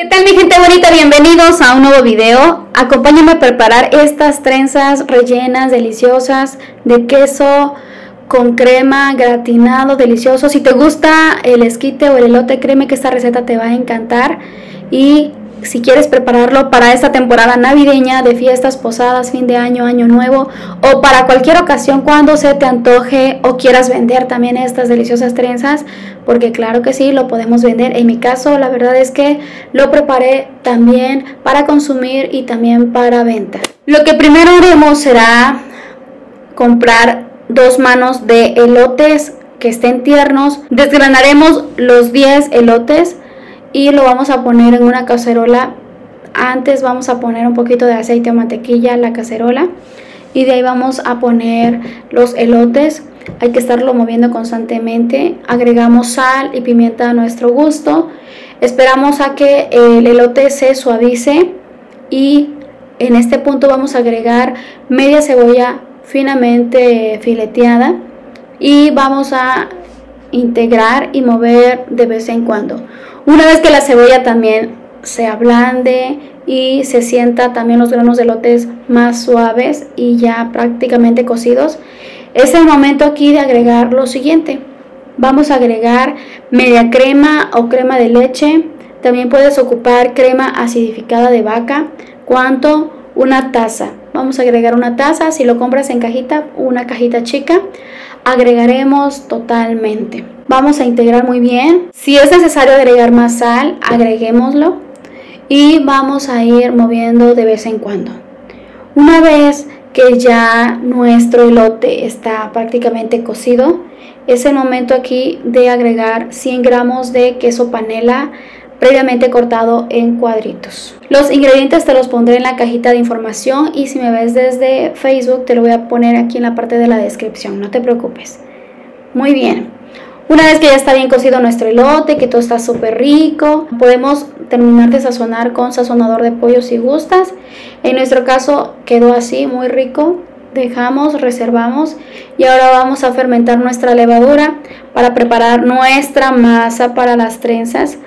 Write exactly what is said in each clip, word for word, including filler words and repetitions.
¿Qué tal mi gente bonita? Bienvenidos a un nuevo video. Acompáñame a preparar estas trenzas rellenas, deliciosas, de queso con crema, gratinado, delicioso. Si te gusta el esquite o el elote, créeme que esta receta te va a encantar. Y si quieres prepararlo para esta temporada navideña, de fiestas, posadas, fin de año, año nuevo, o para cualquier ocasión cuando se te antoje o quieras vender también estas deliciosas trenzas, porque claro que sí, lo podemos vender. En mi caso, la verdad es que lo preparé también para consumir y también para venta. Lo que primero haremos será comprar dos manos de elotes que estén tiernos. Desgranaremos los diez elotes y lo vamos a poner en una cacerola. Antes vamos a poner un poquito de aceite o mantequilla en la cacerola y de ahí vamos a poner los elotes. Hay que estarlo moviendo constantemente. Agregamos sal y pimienta a nuestro gusto. Esperamos a que el elote se suavice y en este punto vamos a agregar media cebolla finamente fileteada y vamos a integrar y mover de vez en cuando. Una vez que la cebolla también se ablande y se sienta también los granos de elotes más suaves y ya prácticamente cocidos, es el momento aquí de agregar lo siguiente. Vamos a agregar media crema o crema de leche. También puedes ocupar crema acidificada de vaca. ¿Cuánto? Una taza. Vamos a agregar una taza. Si lo compras en cajita, una cajita chica. Agregaremos totalmente. Vamos a integrar muy bien. Si es necesario agregar más sal, agreguémoslo. Y vamos a ir moviendo de vez en cuando. Una vez que ya nuestro elote está prácticamente cocido, es el momento aquí de agregar cien gramos de queso panela previamente cortado en cuadritos. Los ingredientes te los pondré en la cajita de información y si me ves desde Facebook te lo voy a poner aquí en la parte de la descripción, no te preocupes. Muy bien, una vez que ya está bien cocido nuestro elote, que todo está súper rico, podemos terminar de sazonar con sazonador de pollo si gustas. En nuestro caso quedó así, muy rico. Dejamos, reservamos y ahora vamos a fermentar nuestra levadura para preparar nuestra masa para las trenzas.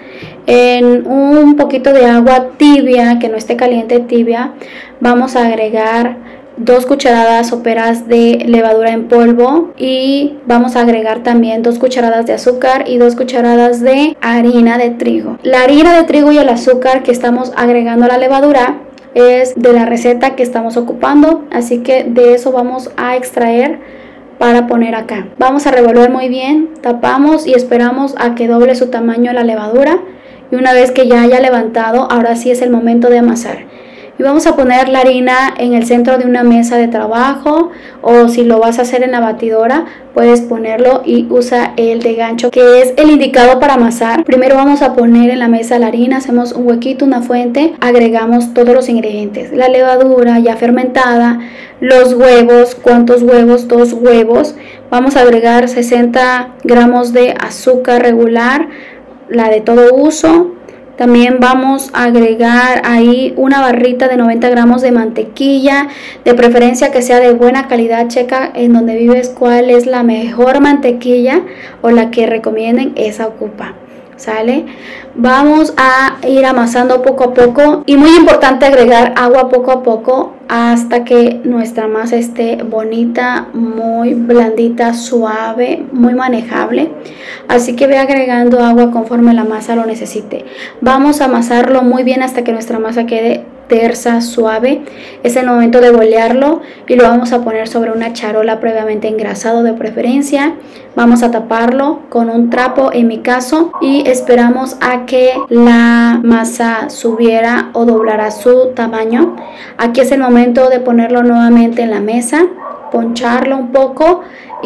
En un poquito de agua tibia, que no esté caliente, tibia, vamos a agregar dos cucharadas soperas de levadura en polvo y vamos a agregar también dos cucharadas de azúcar y dos cucharadas de harina de trigo. La harina de trigo y el azúcar que estamos agregando a la levadura es de la receta que estamos ocupando, así que de eso vamos a extraer para poner acá. Vamos a revolver muy bien, tapamos y esperamos a que doble su tamaño la levadura y una vez que ya haya levantado, ahora sí es el momento de amasar. Y vamos a poner la harina en el centro de una mesa de trabajo o si lo vas a hacer en la batidora puedes ponerlo y usa el de gancho que es el indicado para amasar. Primero vamos a poner en la mesa la harina, hacemos un huequito, una fuente, agregamos todos los ingredientes, la levadura ya fermentada, los huevos, ¿cuántos huevos? Dos huevos, vamos a agregar sesenta gramos de azúcar regular, la de todo uso. También vamos a agregar ahí una barrita de noventa gramos de mantequilla, de preferencia que sea de buena calidad. Checa en donde vives cuál es la mejor mantequilla o la que recomienden, esa ocupa. ¿Sale? Vamos a ir amasando poco a poco y muy importante agregar agua poco a poco hasta que nuestra masa esté bonita, muy blandita, suave, muy manejable. Así que ve agregando agua conforme la masa lo necesite. Vamos a amasarlo muy bien hasta que nuestra masa quede tersa, suave. Es el momento de bolearlo y lo vamos a poner sobre una charola previamente engrasado de preferencia. Vamos a taparlo con un trapo en mi caso y esperamos a que la masa subiera o doblara su tamaño. Aquí es el momento de ponerlo nuevamente en la mesa, poncharlo un poco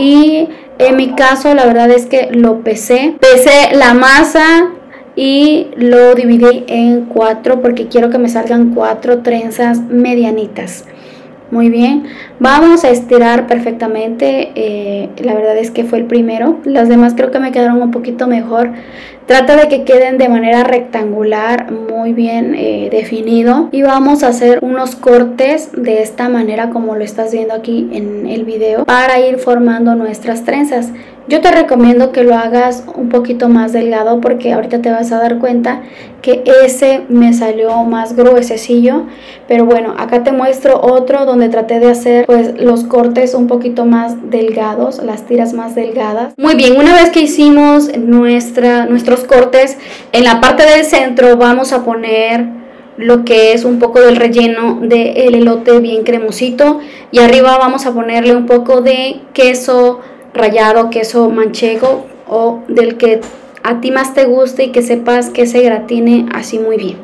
y en mi caso la verdad es que lo pesé, pesé la masa y lo dividí en cuatro porque quiero que me salgan cuatro trenzas medianitas. Muy bien, vamos a estirar perfectamente, eh, la verdad es que fue el primero, las demás creo que me quedaron un poquito mejor Trata de que queden de manera rectangular, muy bien eh, definido. Y vamos a hacer unos cortes de esta manera como lo estás viendo aquí en el video para ir formando nuestras trenzas. Yo te recomiendo que lo hagas un poquito más delgado porque ahorita te vas a dar cuenta que ese me salió más gruesecillo. Pero bueno, acá te muestro otro donde traté de hacer pues los cortes un poquito más delgados, las tiras más delgadas. Muy bien, una vez que hicimos nuestra, nuestros cortes, en la parte del centro vamos a poner lo que es un poco del relleno del elote bien cremosito. Y arriba vamos a ponerle un poco de queso rallado, queso manchego o del que a ti más te guste y que sepas que se gratine así muy bien.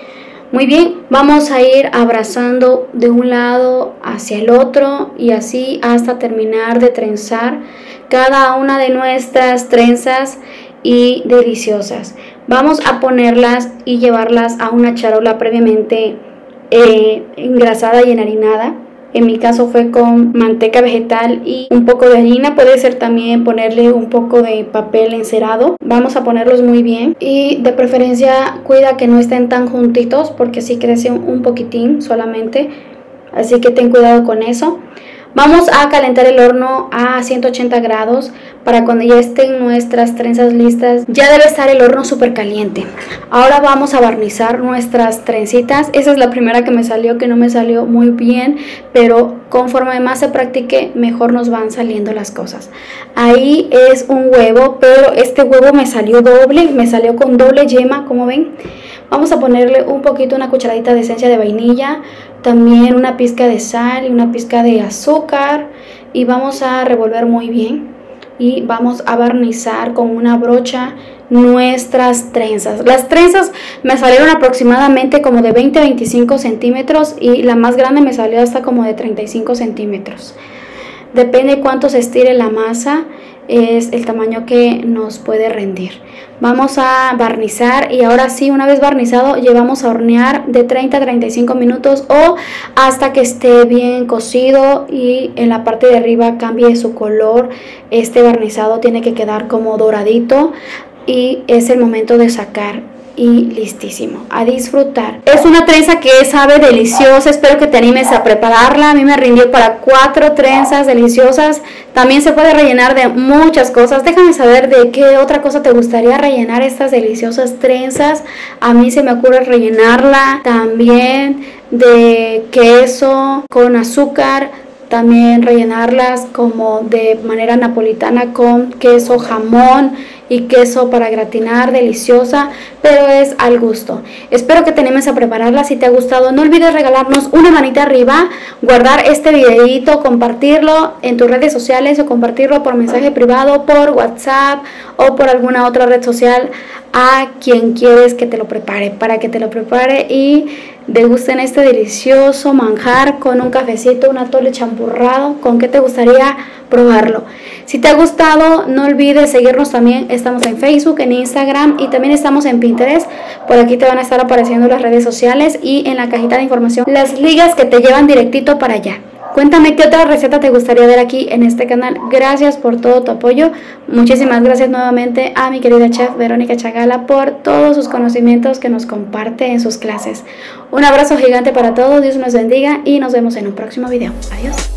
Muy bien, vamos a ir abrazando de un lado hacia el otro y así hasta terminar de trenzar cada una de nuestras trenzas y deliciosas. Vamos a ponerlas y llevarlas a una charola previamente eh, engrasada y enharinada. En mi caso fue con manteca vegetal y un poco de harina. Puede ser también ponerle un poco de papel encerado. Vamos a ponerlos muy bien y de preferencia cuida que no estén tan juntitos porque si crece un poquitín solamente. Así que ten cuidado con eso. Vamos a calentar el horno a ciento ochenta grados para cuando ya estén nuestras trenzas listas. Ya debe estar el horno súper caliente. Ahora vamos a barnizar nuestras trencitas. Esa es la primera que me salió, que no me salió muy bien, pero conforme más se practique, mejor nos van saliendo las cosas. Ahí es un huevo, pero este huevo me salió doble, me salió con doble yema, como ven. Vamos a ponerle un poquito, una cucharadita de esencia de vainilla, también una pizca de sal y una pizca de azúcar y vamos a revolver muy bien y vamos a barnizar con una brocha nuestras trenzas. Las trenzas me salieron aproximadamente como de veinte a veinticinco centímetros y la más grande me salió hasta como de treinta y cinco centímetros. Depende cuánto se estire la masa, es el tamaño que nos puede rendir. Vamos a barnizar y ahora sí, una vez barnizado, llevamos a hornear de treinta a treinta y cinco minutos o hasta que esté bien cocido y en la parte de arriba cambie su color. Este barnizado tiene que quedar como doradito y es el momento de sacar. Y listísimo, a disfrutar. Es una trenza que sabe deliciosa, espero que te animes a prepararla. A mí me rindió para cuatro trenzas deliciosas. También se puede rellenar de muchas cosas. Déjame saber de qué otra cosa te gustaría rellenar estas deliciosas trenzas. A mí se me ocurre rellenarla también de queso con azúcar. También rellenarlas como de manera napolitana con queso, jamón y queso para gratinar, deliciosa, pero es al gusto. Espero que te animes a prepararla. Si te ha gustado, no olvides regalarnos una manita arriba, guardar este videito, compartirlo en tus redes sociales o compartirlo por mensaje privado, por WhatsApp o por alguna otra red social a quien quieres que te lo prepare, para que te lo prepare y degusten este delicioso manjar con un cafecito, un atole champurrado. ¿Con qué te gustaría probarlo? Si te ha gustado, no olvides seguirnos también. Estamos en Facebook, en Instagram y también estamos en Pinterest. Por aquí te van a estar apareciendo las redes sociales y en la cajita de información las ligas que te llevan directito para allá. Cuéntame qué otra receta te gustaría ver aquí en este canal. Gracias por todo tu apoyo. Muchísimas gracias nuevamente a mi querida chef Verónica Chagala por todos sus conocimientos que nos comparte en sus clases. Un abrazo gigante para todos, Dios nos bendiga y nos vemos en un próximo video. Adiós.